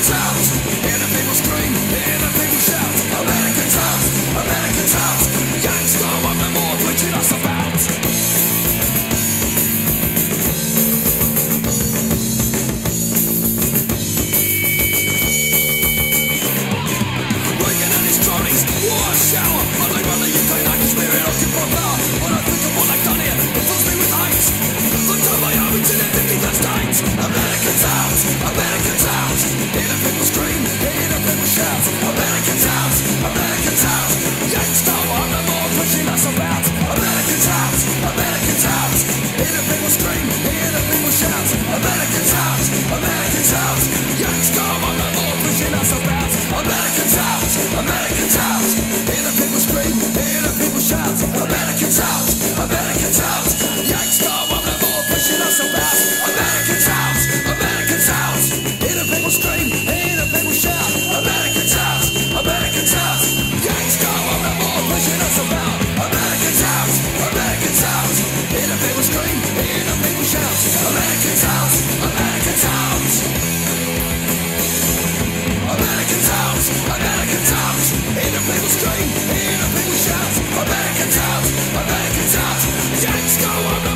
Americans out, hear the people scream, hear the people shout. Americans out, Americans out. Gangsta want no more, preaching us about. Reagan and his cronies, war shower. I they run the UK like a spirit occupied power. When I think of what they've done here, it fills me with hate. Look to my home into their 50th state. Americans out, Americans out. Hear the people scream, hear the people shout. Americans out, Americans out. Gangsta want no more, pushing us about. Americans out, Americans out. Hear the people scream, hear the people shout. Americans out, Americans out. Gangsta want no more, pushing us about. Americans out, Americans out. Hear the people scream, hear the people shout. Americans out, Americans out. Gangsta want no more, pushing us about. Americans out, Americans out. Hear the people scream, hear the people shout. Americans out, Americans out. Gangsta want no more, pushing us about. Americans out, Americans out. Hear the people scream, hear the people shout. Americans out, Americans out. Americans out, Americans out. Hear the people scream, hear the people shout. Americans out, Americans out. Gangsta want no